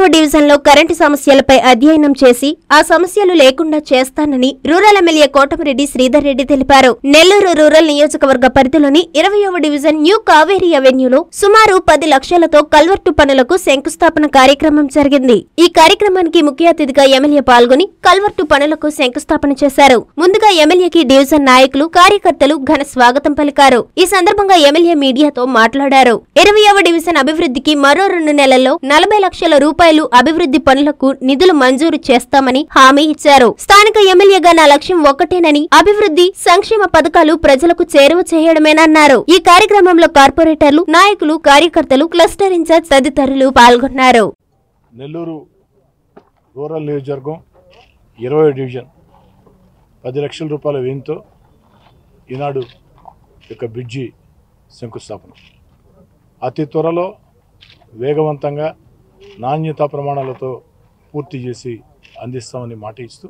20వ డివిజన్లో కరెంటు సమస్యలపై అధ్యయనం చేసి ఆ సమస్యలు లేకుండా చేస్తానని రూరల్ ఎమ్మెల్యే కోటమిరెడ్డి శ్రీధర్ రెడ్డి తెలిపారు. నెల్లూరు రూరల్ నియోజకవర్గ పరిధిలోని 20వ డివిజన్ న్యూ కావేరీ అవెన్యూలో సుమారు 10 లక్షలతో కల్వర్టు పనులకు శంకుస్థాపన కార్యక్రమం జరిగింది. ఈ కార్యక్రమానికి ముఖ్య అతిథిగా ఎమ్మెల్యే పాల్గొని కల్వర్టు పనులకు శంకుస్థాపన చేశారు. ముందుగా ఎమ్మెల్యేకి డివిజన్ నాయకులు, కార్యకర్తలు ఘన స్వాగతం పలికారు. ఈ సందర్భంగా ఎమ్మెల్యే మీడియాతో మాట్లాడారు. 20వ డివిజన్ అభివృద్ధికి మరో 2 నెలల్లో 40 లక్షల రూపాయలు అభివృద్ధి పనులకు నిధులు మంజూరు చేస్తామని హామీ ఇచ్చారు. స్థానిక ఎమ్మెల్యేగా నా లక్ష్యం ఒక్కటేనని, అభివృద్ధి, సంక్షేమ పథకాలు ప్రజలకు చేరువ చేయడమేనన్నారు. ఈ కార్యక్రమంలో కార్పొరేటర్లు, నాయకులు, కార్యకర్తలు, క్లస్టర్ ఇన్ఛార్జ్ తదితరులు పాల్గొన్నారు. నెల్లూరు రూరల్ నియోజకవర్గం 20వ డివిజన్ 10 లక్షల రూపాయల వ్యయంతో ఈనాడు యొక్క బ్రిడ్జి శంకుస్థాపన అతి త్వరలో వేగవంతంగా నాణ్యతా ప్రమాణాలతో పూర్తి చేసి అందిస్తామని మాట ఇస్తూ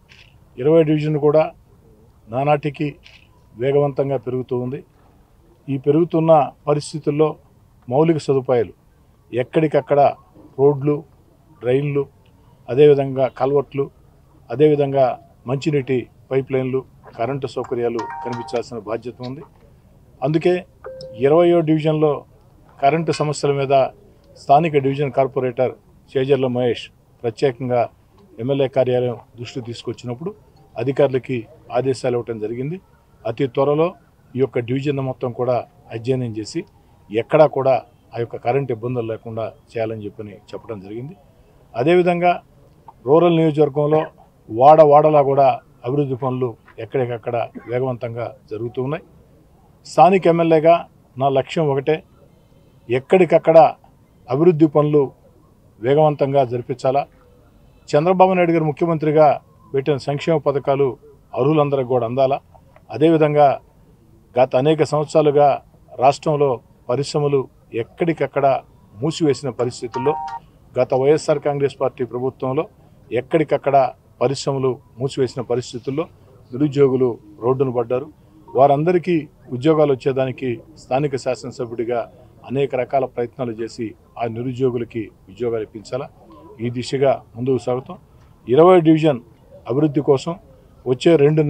20వ డివిజన్ కూడా నానాటికి వేగవంతంగా పెరుగుతూ ఉంది. ఈ పెరుగుతున్న పరిస్థితుల్లో మౌలిక సదుపాయాలు ఎక్కడికక్కడ రోడ్లు, రైళ్లు, అదేవిధంగా కల్వర్ట్లు, అదేవిధంగా మంచినీటి పైప్ లైన్లు, కరెంటు సౌకర్యాలు కనిపించాల్సిన బాధ్యత ఉంది. అందుకే 20వ డివిజన్లో కరెంటు సమస్యల మీద స్థానిక డివిజన్ కార్పొరేటర్ చేజర్ల మహేష్ ప్రత్యేకంగా ఎమ్మెల్యే కార్యాలయం దృష్టి తీసుకొచ్చినప్పుడు అధికారులకి ఆదేశాలు ఇవ్వడం జరిగింది. అతి త్వరలో ఈ యొక్క డివిజన్ మొత్తం కూడా అధ్యయనం చేసి ఎక్కడా కూడా ఆ యొక్క కరెంటు ఇబ్బందులు లేకుండా చేయాలని చెప్పడం జరిగింది. అదేవిధంగా రూరల్ నియోజకవర్గంలో వాడలా కూడా అభివృద్ధి పనులు ఎక్కడికక్కడ వేగవంతంగా జరుగుతూ ఉన్నాయి. స్థానిక ఎమ్మెల్యేగా నా లక్ష్యం ఒకటే, ఎక్కడికక్కడ అభివృద్ధి పనులు వేగవంతంగా జరిపించాలా. చంద్రబాబు నాయుడు గారు ముఖ్యమంత్రిగా పెట్టిన సంక్షేమ పథకాలు అర్హులందరికీ కూడా అందాలా. అదేవిధంగా గత అనేక సంవత్సరాలుగా రాష్ట్రంలో పరిశ్రమలు ఎక్కడికక్కడ మూసివేసిన పరిస్థితుల్లో, గత వైఎస్ఆర్ కాంగ్రెస్ పార్టీ ప్రభుత్వంలో ఎక్కడికక్కడ పరిశ్రమలు మూసివేసిన పరిస్థితుల్లో నిరుద్యోగులు రోడ్డును పడ్డారు. వారందరికీ ఉద్యోగాలు వచ్చేదానికి స్థానిక శాసనసభ్యుడిగా అనేక రకాల ప్రయత్నాలు చేసి ఆ నిరుద్యోగులకి ఉద్యోగాలు ఇప్పించాలా. ఈ దిశగా ముందుకు సాగుతాం. 20వ డివిజన్ అభివృద్ధి కోసం వచ్చే 2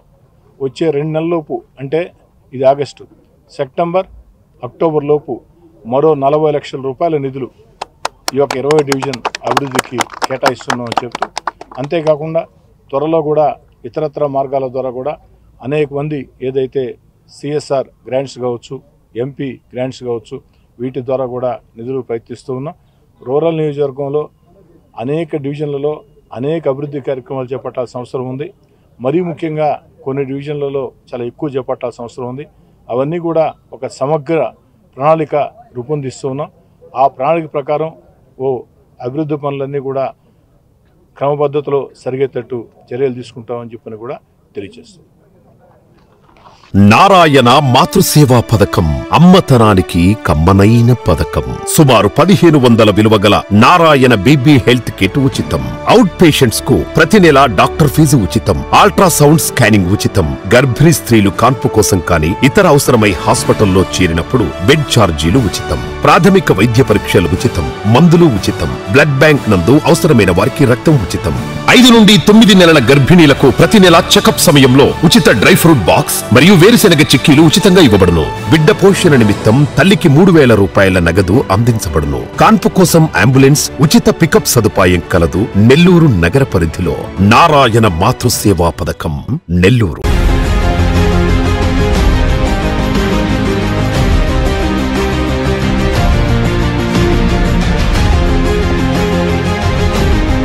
నెలల్లోపు అంటే ఇది ఆగస్టు, సెప్టెంబర్, అక్టోబర్ లోపు మరో 40 లక్షల రూపాయల నిధులు ఈ యొక్క 20వ డివిజన్ అభివృద్ధికి కేటాయిస్తున్నామని చెప్తూ, అంతేకాకుండా త్వరలో కూడా ఇతరత్ర మార్గాల ద్వారా కూడా అనేక మంది ఏదైతే సిఎస్ఆర్ గ్రాంట్స్ కావచ్చు, ఎంపీ గ్రాంట్స్ కావచ్చు, వీటి ద్వారా కూడా నిధులు ప్రయత్నిస్తూ ఉన్నాం. రూరల్ నియోజకవర్గంలో అనేక డివిజన్లలో అనేక అభివృద్ధి కార్యక్రమాలు చేపట్టాల్సిన అవసరం ఉంది. మరీ ముఖ్యంగా కొన్ని డివిజన్లలో చాలా ఎక్కువ చేపట్టాల్సిన అవసరం ఉంది. అవన్నీ కూడా ఒక సమగ్ర ప్రణాళిక రూపొందిస్తూ ఉన్నాం. ఆ ప్రణాళిక ప్రకారం అభివృద్ధి పనులన్నీ కూడా క్రమపద్ధతిలో జరిగేటట్టు చర్యలు తీసుకుంటామని చెప్పని కూడా తెలియజేస్తాం. నారాయణ మాతృసేవా పథకం అమ్మతనానికి కమ్మనైన పథకం. సుమారు 1500 విలువ గల నారాయణ బేబీ హెల్త్ కిట్ ఉచితం. అవుట్ పేషెంట్స్ కు ప్రతి నెల డాక్టర్ ఫీజు ఉచితం. అల్ట్రాసౌండ్ స్కానింగ్ ఉచితం. గర్భిణీ స్త్రీలు కాన్పు కోసం కానీ ఇతర అవసరమై హాస్పిటల్లో చేరినప్పుడు బెడ్ ఛార్జీలు ఉచితం. ప్రాథమిక వైద్య పరీక్షలు ఉచితం. మందులు ఉచితం. బ్లడ్ బ్యాంక్ నందు అవసరమైన వారికి రక్తం ఉచితం. 5 నుండి 9 నెలల గర్భిణీలకు ప్రతి నెల చెకప్ సమయంలో ఉచిత డ్రై ఫ్రూట్ బాక్స్ మరియు వేరుశెనగ చిక్కీలు ఉచితంగా ఇవ్వబడును. బిడ్డ పోషణ నిమిత్తం తల్లికి 3000 రూపాయల నగదు అందించబడును. కాన్పు కోసం అంబులెన్స్, ఉచిత పికప్ సదుపాయం కలదు. నెల్లూరు నగర పరిధిలో నారాయణ మాతృసేవా పథకం, నెల్లూరు.